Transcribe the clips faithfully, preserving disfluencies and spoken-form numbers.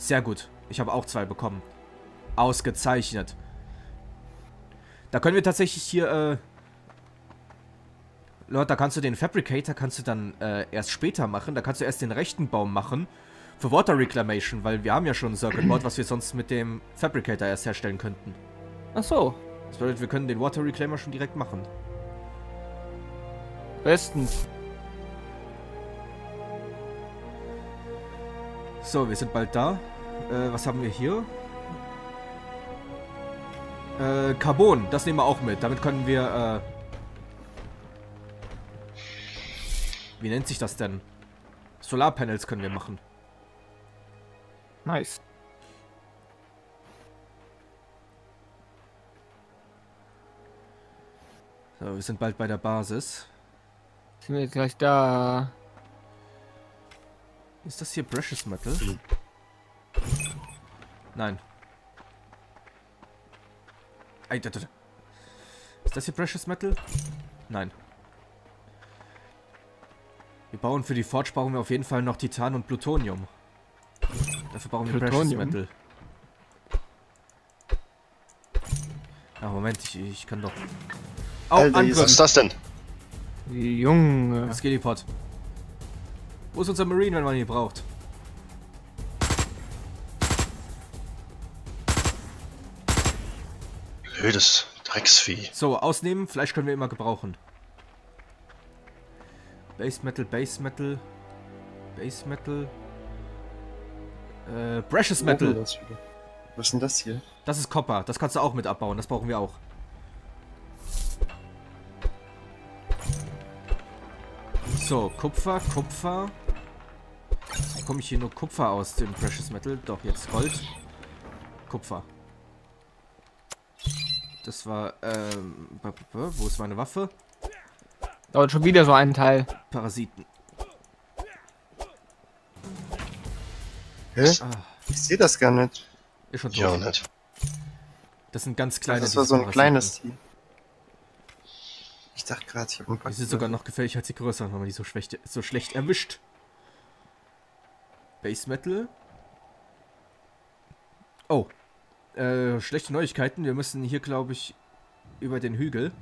Sehr gut. Ich habe auch zwei bekommen. Ausgezeichnet. Da können wir tatsächlich hier, äh... Leute, da kannst du den Fabricator kannst du dann äh, erst später machen. Da kannst du erst den rechten Baum machen. Für Water Reclamation, weil wir haben ja schon ein Circuit Board, was wir sonst mit dem Fabricator erst herstellen könnten. Ach so. Das bedeutet, wir können den Water Reclaimer schon direkt machen. Bestens. So, wir sind bald da. Äh, was haben wir hier? Äh, Carbon, das nehmen wir auch mit. Damit können wir, äh... Wie nennt sich das denn? Solarpanels können wir machen. Nice. So, wir sind bald bei der Basis. Sind wir jetzt gleich da? Ist das hier Precious Metal? Nein. Ist das hier Precious Metal? Nein. Wir bauen für die Forge brauchen wir auf jeden Fall noch Titan und Plutonium. Dafür brauchen wir Precious Metal. Ah, Moment, ich, ich kann doch... Oh, Alter, was ist das denn? Junge. Das Skillipod. Wo ist unser Marine, wenn man ihn braucht? Blödes Drecksvieh. So, ausnehmen. Fleisch können wir immer gebrauchen. Base Metal, Base Metal. Base Metal. Äh, Precious Metal. Was ist denn das hier? Das ist Copper. Das kannst du auch mit abbauen. Das brauchen wir auch. So, Kupfer, Kupfer. Bekomme ich hier nur Kupfer aus dem Precious Metal? Doch, jetzt Gold. Kupfer. Das war, ähm, wo ist meine Waffe? Dauert schon wieder so einen Teil. Parasiten. Hä? Ah. Ich sehe das gar nicht. Ist schon tot. Ja, nicht. Das sind ganz kleine. Das war so ein Parasiten. Kleines Team. Ich dachte gerade, ich habe ein paar. Die sind sogar noch gefährlich als die größeren, wenn man die so schlecht, so schlecht erwischt. Base Metal. Oh. Äh, schlechte Neuigkeiten. Wir müssen hier, glaube ich, über den Hügel.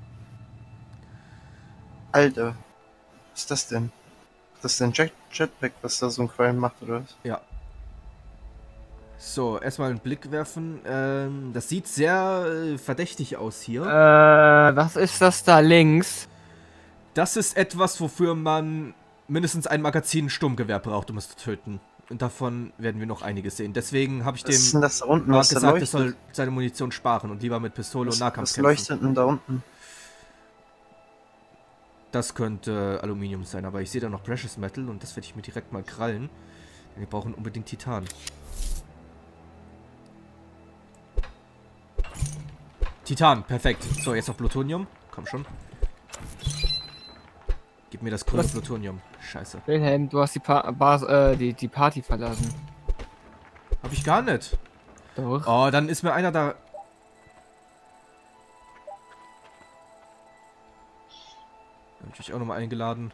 Alter. Was ist das denn? Das ist ein Jet Jetpack, was da so ein Qualm macht, oder was? Ja. So, erstmal einen Blick werfen. Ähm, das sieht sehr äh, verdächtig aus hier. Äh, was ist das da links? Das ist etwas, wofür man mindestens ein Magazin Sturmgewehr braucht, um es zu töten. Und davon werden wir noch einiges sehen. Deswegen habe ich dem was ist denn das da unten, Mark was gesagt, da er soll seine Munition sparen und lieber mit Pistole was, und Nahkampf was kämpfen. Was leuchtet denn da unten? Das könnte Aluminium sein, aber ich sehe da noch Precious Metal und das werde ich mir direkt mal krallen. Denn wir brauchen unbedingt Titan. Titan, perfekt. So, jetzt noch Plutonium. Komm schon. Gib mir das grüne Was? Plutonium. Scheiße. Wilhelm, du hast die, pa Bas äh, die, die Party verlassen. Hab ich gar nicht. Doch. Oh, dann ist mir einer da... Hab ich euch auch nochmal eingeladen.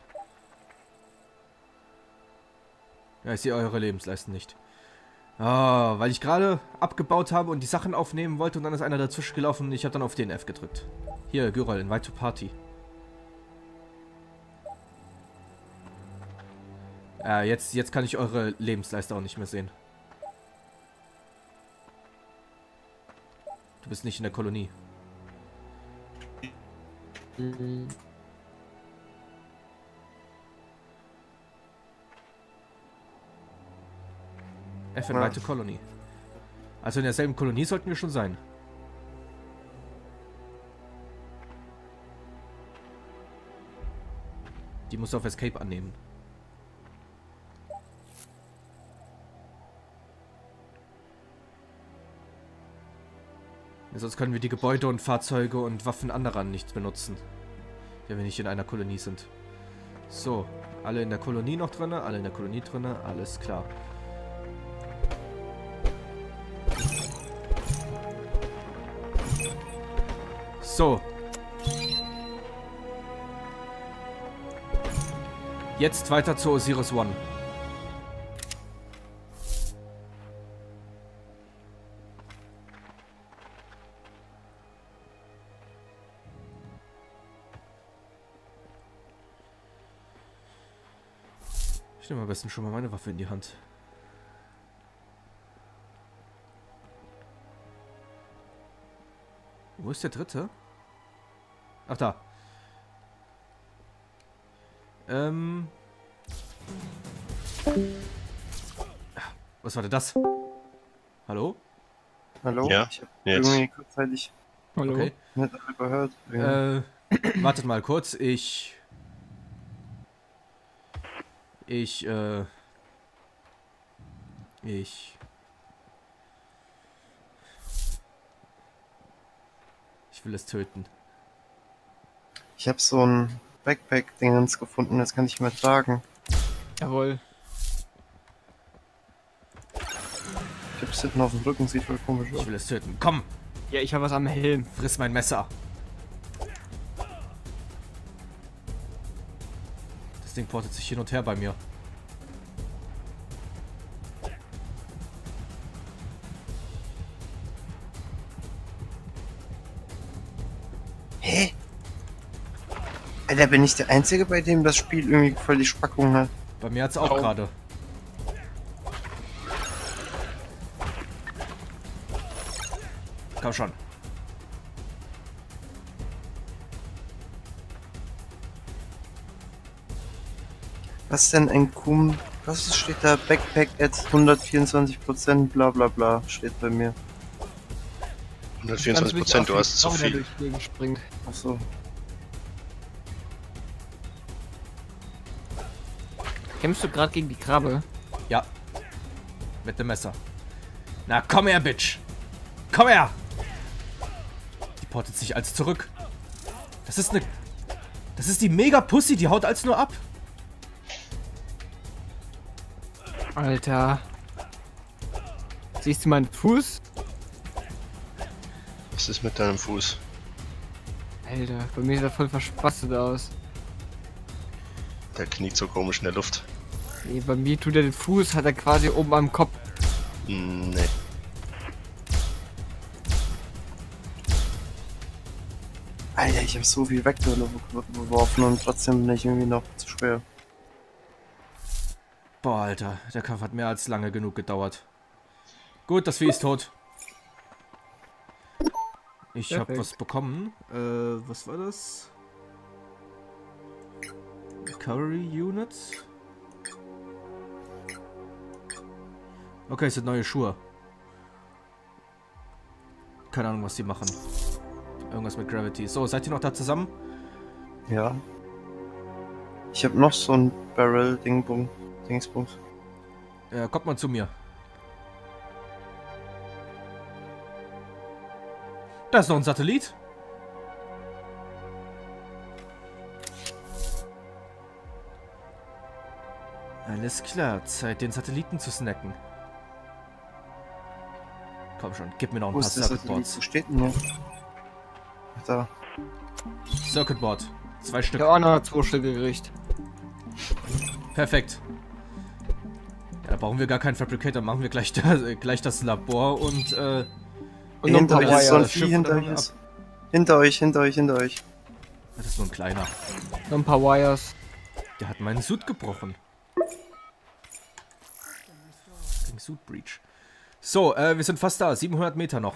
Ja, ich sehe eure Lebensleisten nicht. Ah, weil ich gerade abgebaut habe und die Sachen aufnehmen wollte und dann ist einer dazwischen gelaufen und ich habe dann auf D N F gedrückt. Hier, Gürol, invite to party. Äh, jetzt, jetzt kann ich eure Lebensleiste auch nicht mehr sehen. Du bist nicht in der Kolonie. Mhm. F invite to Colony. Also in derselben Kolonie sollten wir schon sein. Die muss auf Escape annehmen. Ja, sonst können wir die Gebäude und Fahrzeuge und Waffen anderer nicht benutzen. Wenn wir nicht in einer Kolonie sind. So, alle in der Kolonie noch drin, alle in der Kolonie drin, alles klar. So. Jetzt weiter zu Osiris One. Ich nehme am besten schon mal meine Waffe in die Hand. Wo ist der dritte? Ach, da. Ähm. Was war denn das? Hallo? Hallo? Ja, Ich hab jetzt. irgendwie kurzzeitig Hallo? Okay. nicht alle gehört. Äh, wartet mal kurz. Ich... Ich, äh... Ich... Ich will es töten. Ich habe so ein Backpack-Dingens gefunden, das kann ich mal tragen. Jawohl. Ich hab's hinten auf dem Rücken, sieht voll komisch Ich aus. will es töten. Komm, Ja, ich habe was am Helm. friss mein Messer. Das Ding portet sich hin und her bei mir. Hä? Alter, bin ich der Einzige, bei dem das Spiel irgendwie voll die Spackung hat? Bei mir hat es auch Au. gerade. Komm schon. Was denn ein Kum... Was steht da? Backpack at hundertvierundzwanzig Prozent, bla bla bla, steht bei mir. hundertvierundzwanzig Prozent, du hast zu Sau, der viel. durch die Gegend springt. Achso. Kämpfst du gerade gegen die Krabbe? Ja. Mit dem Messer. Na, komm her, Bitch. Komm her. Die portet sich als zurück. Das ist eine... Das ist die Mega-Pussy, die haut als nur ab. Alter. Siehst du meinen Fuß? Was ist mit deinem Fuß? Alter, bei mir sieht er voll verspastet aus. Der kniet so komisch in der Luft. Nee, bei mir tut er den Fuß, hat er quasi oben am Kopf. Hm, nee. Alter, ich hab so viel weggeworfen und trotzdem bin ich irgendwie noch zu schwer. Boah, Alter. Der Kampf hat mehr als lange genug gedauert. Gut, das Vieh ist tot. Ich habe Perfekt. was bekommen. Äh, was war das? Recovery Units? Okay, es sind neue Schuhe. Keine Ahnung, was die machen. Irgendwas mit Gravity. So, seid ihr noch da zusammen? Ja. Ich hab noch so ein Barrel-Dingbum. Dingsbums. Äh, kommt mal zu mir. Da ist noch ein Satellit. Alles klar, Zeit den Satelliten zu snacken. Komm schon, gib mir noch ein Wo paar ist das Circuit Satellit? Wo Boards. steht denn der? Ach, da. Circuit Board. Zwei Ich Stück. habe auch noch zwei Stück gekriegt. Perfekt. Ja, da brauchen wir gar keinen Fabricator. Machen wir gleich, da, gleich das Labor und äh, Und noch ein Hinter paar euch ist so ein Wires. Vieh, Schiff hinter dann euch ab. ist. Hinter euch, hinter euch, hinter euch. das ist nur ein kleiner. Noch ein paar Wires. Der hat meinen Suit gebrochen. Gegen Suit Breach. So, äh, wir sind fast da. siebenhundert Meter noch.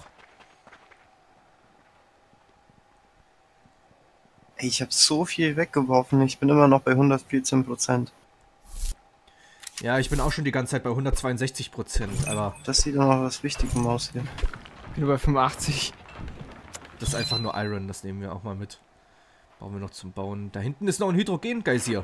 Ey, ich hab so viel weggeworfen. Ich bin immer noch bei hundertvierzehn Prozent. Ja, ich bin auch schon die ganze Zeit bei hundertzweiundsechzig Prozent, aber Das sieht doch noch was Wichtigem aus hier. Bin nur bei fünfundachtzig. das ist einfach nur Iron. Das nehmen wir auch mal mit. Brauchen wir noch zum Bauen. Da hinten ist noch ein Hydrogen-Geysir.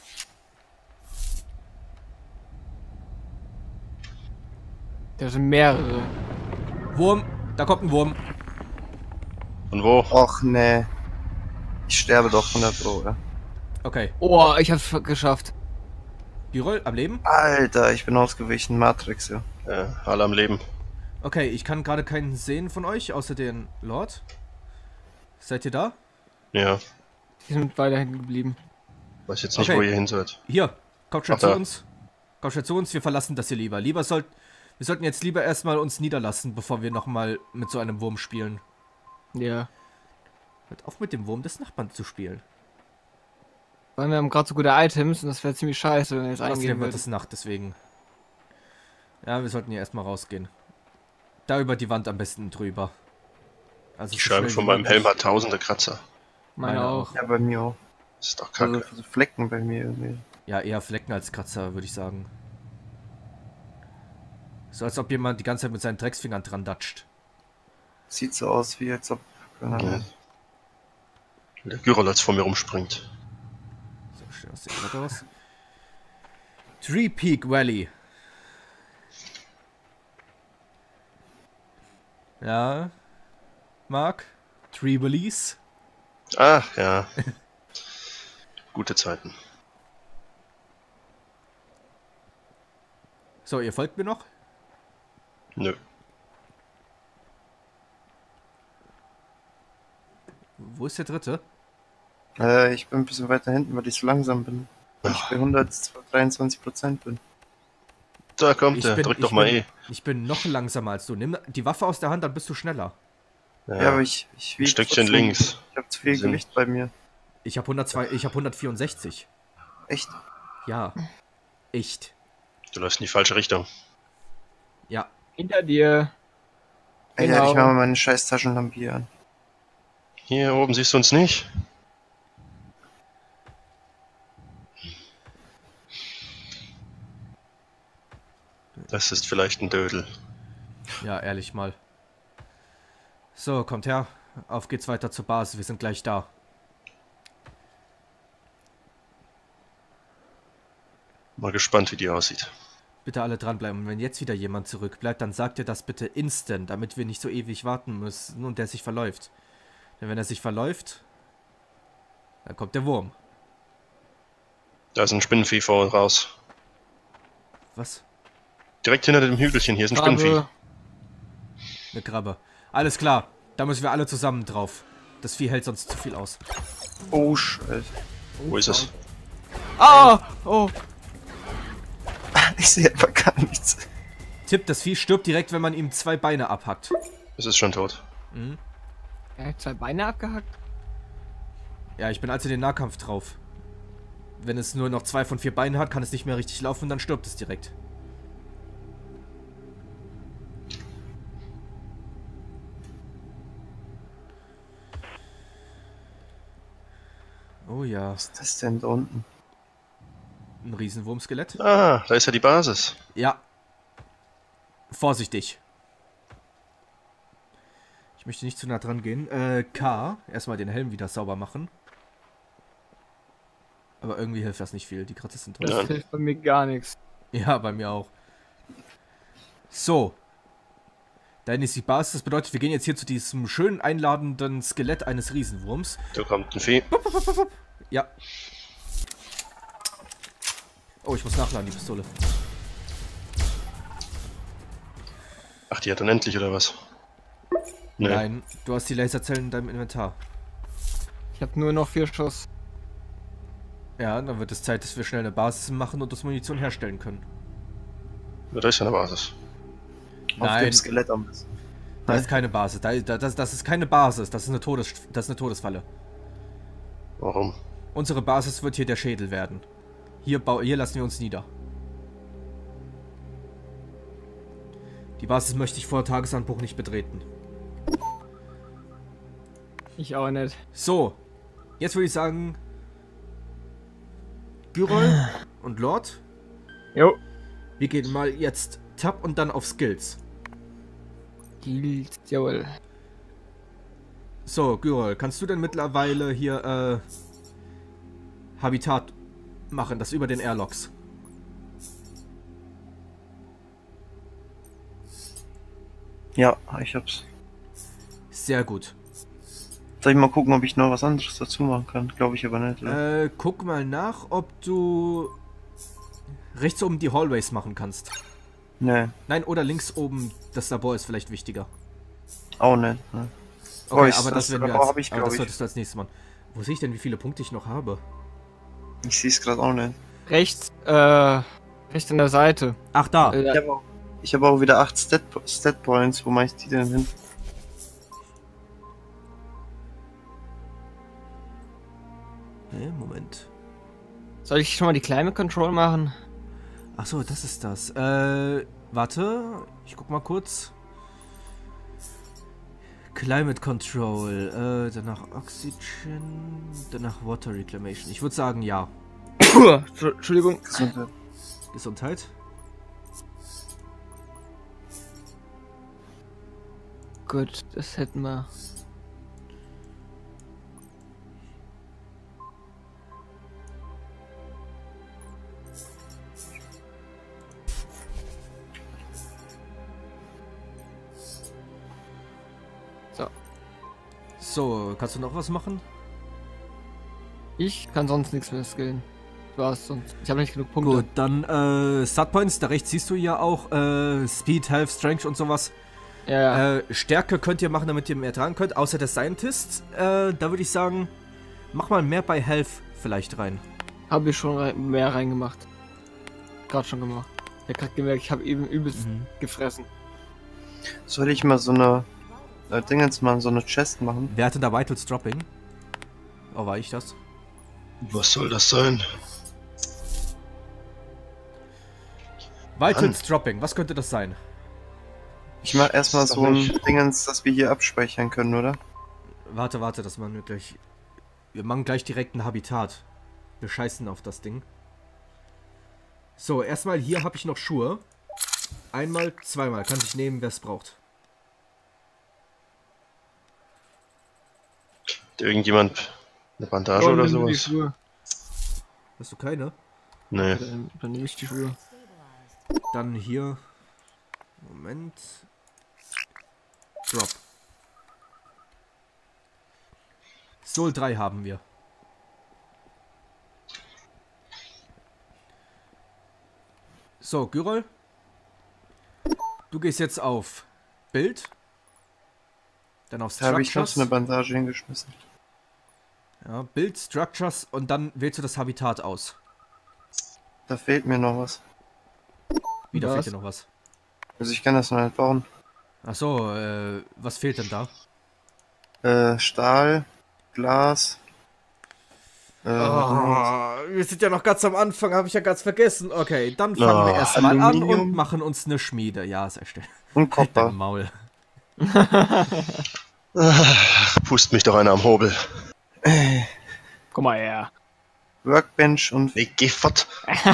Da sind mehrere. Wurm. Da kommt ein Wurm. Und wo? Och, nee. Ich sterbe doch von der Droge. Okay. Oh, ich hab's geschafft. Birol, am Leben? Alter, ich bin ausgewichen. Matrix, ja. Äh, alle am Leben. Okay, ich kann gerade keinen sehen von euch, außer den Lord. Seid ihr da? Ja. Die sind weiter hinten geblieben. Weiß jetzt nicht, Okay. wo ihr hin seid. Hier, kommt schon Ach, zu da. uns. Kommt schon zu uns, wir verlassen das hier lieber. Lieber sollt, wir sollten jetzt lieber erstmal uns niederlassen, bevor wir nochmal mit so einem Wurm spielen. Ja. Hört auf mit dem Wurm des Nachbarn zu spielen. Weil wir haben gerade so gute Items und das wäre ziemlich scheiße, wenn wir jetzt eingehen Außerdem wird würden. es Nacht, deswegen. Ja, wir sollten hier erstmal rausgehen. Da über die Wand am besten drüber. Also Die so Scheibe schnell von wie meinem möglich. Helm hat tausende Kratzer. Meine Meine auch. Ja, bei mir auch. Das ist doch Also kacke. so Flecken bei mir irgendwie. Ja, eher Flecken als Kratzer, würde ich sagen. So als ob jemand die ganze Zeit mit seinen Drecksfingern dran datscht. Sieht so aus, wie als ob. Keine Ja. Ahnung. Der Gyrol als vor mir rumspringt. So, schnell aus dem Bett raus. Tree Peak Valley. Ja, Mark? Tree Valleys? Ah, ja. Gute Zeiten. So, ihr folgt mir noch? Nö. Wo ist der dritte? Äh, ich bin ein bisschen weiter hinten, weil ich so langsam bin. Weil ich bei hundertdreiundzwanzig Prozent bin. Da kommt Ich er. bin, Drück ich doch mal bin, E. Ich bin noch langsamer als du. Nimm die Waffe aus der Hand, dann bist du schneller. Ja, Ja, aber ich, ich ein wieg Stückchen trotzdem- links. Ich habe zu viel Sinn. Gewicht bei mir. Ich habe hundertzwei, ich habe hundertvierundsechzig. Echt? Ja. Echt. Du läufst in die falsche Richtung. Ja. Hinter dir. Ey, Genau. ja, ich mach mal meine scheiß Taschenlampe hier an. Hier oben siehst du uns nicht. Das ist vielleicht ein Dödel. Ja, ehrlich mal. So, kommt her. Auf geht's weiter zur Basis. Wir sind gleich da. Mal gespannt, wie die aussieht. Bitte alle dranbleiben. Und wenn jetzt wieder jemand zurückbleibt, dann sagt ihr das bitte instant, damit wir nicht so ewig warten müssen und der sich verläuft. Denn wenn er sich verläuft, dann kommt der Wurm. Da ist ein Spinnenvieh vor und raus. Was? Direkt hinter dem Hügelchen, hier ist ein Spinnenvieh. Krabbe. Eine Krabbe. Alles klar. Da müssen wir alle zusammen drauf. Das Vieh hält sonst zu viel aus. Oh, Scheiße. Wo ist es? Ah! Oh! Ich sehe einfach gar nichts. Tipp, das Vieh stirbt direkt, wenn man ihm zwei Beine abhackt. Es ist schon tot. Mhm. Er hat zwei Beine abgehackt. Ja, ich bin also in den Nahkampf drauf. Wenn es nur noch zwei von vier Beinen hat, kann es nicht mehr richtig laufen, dann stirbt es direkt. Oh ja, Was ist das denn da unten? ein Riesenwurmskelett. Ah, da ist ja die Basis. Ja. Vorsichtig. Ich möchte nicht zu nah dran gehen. Äh, K. Erstmal den Helm wieder sauber machen. Aber irgendwie hilft das nicht viel. Die Kratzer sind Das tot. Ja. hilft bei mir gar nichts. Ja, bei mir auch. So. Da ist die Basis. Das bedeutet, wir gehen jetzt hier zu diesem schön einladenden Skelett eines Riesenwurms. Da kommt ein Vieh. Ja. Oh, ich muss nachladen, die Pistole. Ach, die hat unendlich oder was? Nee. Nein, du hast die Laserzellen in deinem Inventar. Ich habe nur noch vier Schuss. Ja, dann wird es Zeit, dass wir schnell eine Basis machen und das Munition herstellen können. Ja, da ist ja eine Basis. Auf Nein. dem Skelett am besten. Da ist keine Basis. Da, da, das, das ist keine Basis. Das ist eine, Todes, das ist eine Todesfalle. Warum? Unsere Basis wird hier der Schädel werden. Hier, bau, hier lassen wir uns nieder. Die Basis möchte ich vor Tagesanbruch nicht betreten. Ich auch nicht. So. Jetzt würde ich sagen... Gyrol und Lord. Jo. Wir gehen mal jetzt Tab und dann auf Skills. Gilt, jawohl. So, Gyrol, kannst du denn mittlerweile hier, äh... Habitat machen, das über den Airlocks? Ja, ich hab's. Sehr gut. Soll ich mal gucken, ob ich noch was anderes dazu machen kann? Glaube ich aber nicht. Oder? Äh, guck mal nach, ob du rechts oben die Hallways machen kannst. Nee, Nein, oder links oben das Labor ist vielleicht wichtiger. auch nicht. Ne? Okay, Oh, ich- aber das, das werden wir Labor als, hab ich, aber glaub das ich. solltest du als nächstes machen. Wo sehe ich denn, wie viele Punkte ich noch habe? Ich sehe es gerade auch nicht. Rechts, äh, rechts an der Seite. Ach, da. Äh, Ich habe auch, ich hab auch wieder acht Stat, Stat Points. Wo mache ich die denn hin? Hä, Moment. Soll ich schon mal die Climate Control machen? Ach so, das ist das. Äh, warte. Ich guck mal kurz. Climate Control. Äh, danach Oxygen. Danach Water Reclamation. Ich würde sagen, ja. Entschuldigung. Gesundheit. Gesundheit. Gut, das hätten wir. So. So, kannst du noch was machen? Ich kann sonst nichts mehr skillen. Was sonst? Ich habe nicht genug Punkte. Gut, dann äh, Startpoints. Da rechts siehst du ja auch äh, Speed, Health, Strength und sowas. Ja, ja. Äh, Stärke könnt ihr machen, damit ihr mehr tragen könnt. Außer der Scientist. Äh, da würde ich sagen, mach mal mehr bei Health vielleicht rein. Habe ich schon rein, mehr reingemacht. Gerade schon gemacht. Ich hab gerade gemerkt, ich habe eben übelst Mhm. gefressen. Soll ich mal so eine äh, Dingens mal so eine Chest machen? Wer hatte da Vitals Dropping? Oh, war ich das? Was soll das sein? Vitals Dropping, was könnte das sein? Ich mach erstmal ist doch so ein nicht- Dingens, dass wir hier abspeichern können, oder? Warte, warte, das machen wir gleich. Wir machen gleich direkt ein Habitat. Wir scheißen auf das Ding. So, erstmal hier habe ich noch Schuhe. Einmal, zweimal. Kann sich nehmen, wer es braucht. Hat irgendjemand eine Bandage Oh, oder nimm nur die sowas? Schuhe. Hast du keine? Nee. Dann, dann nehme ich die Schuhe. Dann hier. Moment. Drop. Soul drei haben wir. So, Gyrol. Du gehst jetzt auf Bild. Dann auf Da habe ich noch Structures. so eine Bandage hingeschmissen. Ja, Bild, Structures und dann wählst du das Habitat aus. Da fehlt mir noch was. Wieder Was? fehlt dir noch was. Also ich kann das noch nicht bauen. Ach so, äh, was fehlt denn da? Äh, Stahl, Glas. Äh, wir sind ja noch ganz am Anfang, habe ich ja ganz vergessen. Okay, dann fangen wir Oh, erstmal an Aluminium. und machen uns eine Schmiede. Ja, sehr schön. und Halt dein Kopper. Maul. Pust mich doch einer am Hobel. Komm mal her. Workbench und Ich geh fort.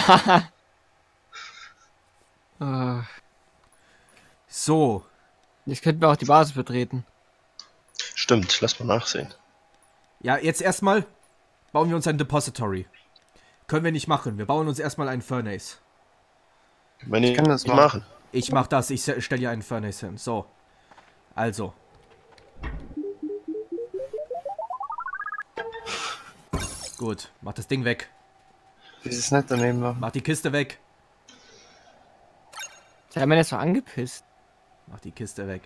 Äh, So, Jetzt könnten wir auch die Basis betreten. Stimmt, lass mal nachsehen. ja, jetzt erstmal bauen wir uns ein Depository. Können wir nicht machen. Wir bauen uns erstmal einen Furnace. Wenn ich kann das nicht machen. machen. Ich mach das, ich stelle hier einen Furnace hin. So. Also. Gut, mach das Ding weg. dieses nicht daneben machen. Mach die Kiste weg. Der hat mir jetzt so angepisst. Mach die Kiste weg.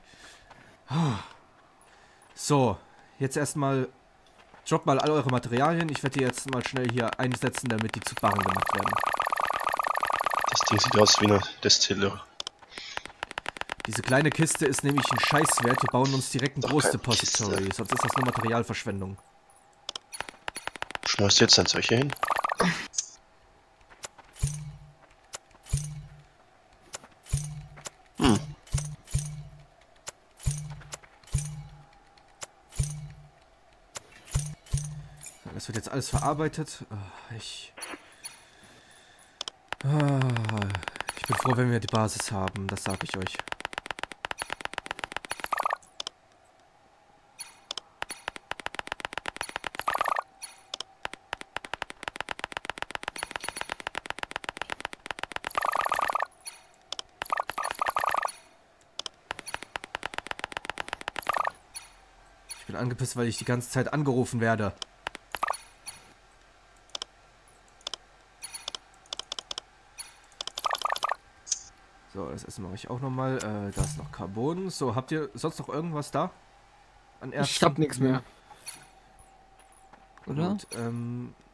So, jetzt erstmal. Droppt mal all eure Materialien. Ich werde die jetzt mal schnell hier einsetzen, damit die zu Barren gemacht werden. Das Ding sieht aus wie eine Destille. Diese kleine Kiste ist nämlich ein Scheißwert. Wir bauen uns direkt ein Doch großes keine Depository. Kiste. Sonst ist das nur Materialverschwendung. Schmeißt jetzt ein solche hin? Hm. So, das wird jetzt alles verarbeitet. Ah, Ich. Ah, Ich bin froh, wenn wir die Basis haben. Das sage ich euch. Ich bin angepisst, weil ich die ganze Zeit angerufen werde. So, das Essen mache ich auch nochmal. Äh, da ist noch Carbon. So, habt ihr sonst noch irgendwas da? An Ich hab nichts mehr. Oder? Gut, ähm,